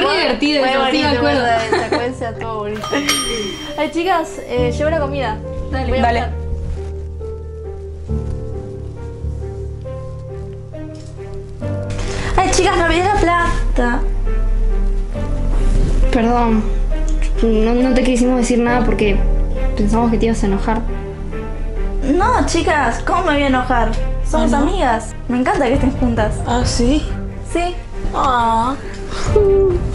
re divertido, fue eso, sí me bonito, acuerdo. la secuencia estuvo bonita. Ay, chicas, llevo la comida. Dale, Voy a dale. buscar. Ay, chicas, me olvidé la plata. Perdón, no te quisimos decir nada porque pensamos que te ibas a enojar. No, chicas, ¿cómo me voy a enojar? Somos ¿Ah, no? amigas. Me encanta que estén juntas. Ah, sí. Sí. Ah.